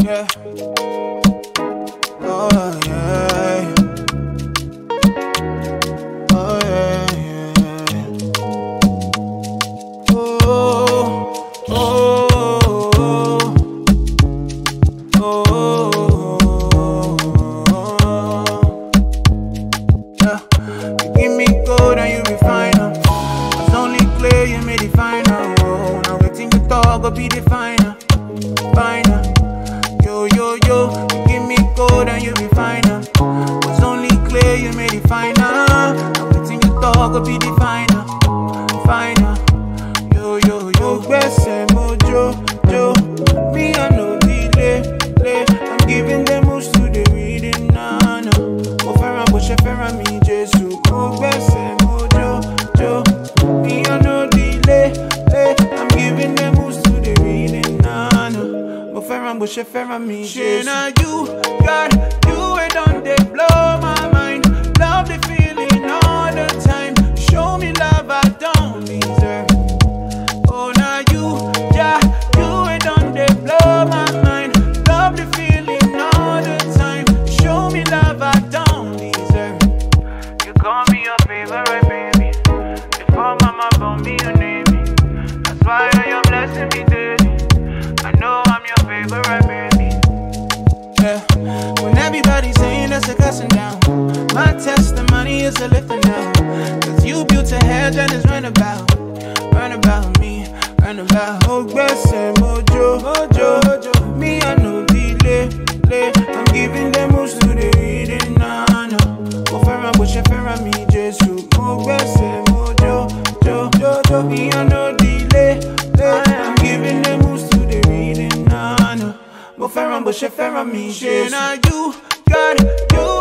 Yeah. Oh yeah. Oh yeah, yeah. Oh, oh, oh, oh. Yeah. You give me gold and you refine them. It's only clay you may define her. Oh, now waiting to talk will be the final. Yo, yo, yo, you give me gold and you refine her. It's only clay you may define her. Now waiting to talk will be the final. Yo, yo, yo, gbese mojo, jo. Me I no delay. I'm giving them moves to the reading, nah. Mo fẹ́ràn bó ṣe fẹ́ràn mi, Jésù. Mo gbese mojo, jo. Me I no delay. I'm giving them moves to the reading, nah. Mo fẹ́ràn bó ṣe fẹ́ràn mi, Jésù. Now you, God, you it on they blow my mind. Love the feeling all the time. Show me love I don't deserve. Oh, now you, yeah, you it on they blow my mind. Love the feeling all the time. Show me love I don't deserve. You call me your favorite baby. Before mama born me, you name me. That's why you're blessing me daily. I know I'm your favorite baby. Yeah. When everybody's saying that's a cussing down, my testimony is a lifting down. Cause you built a hedge and it's run about me, run about. Oh, gbese mojo, mojo. Me I no delay. I'm giving them moves to the reading, nah. Mo fẹ́ràn bó ṣe fẹ́ràn mi, Jésù. Mo gbese mojo, jo. Me I no delay. I'm giving them moves to the reading, nah. Mo fẹ́ràn bó ṣe fẹ́ràn mi, Jésù. Now you, God, you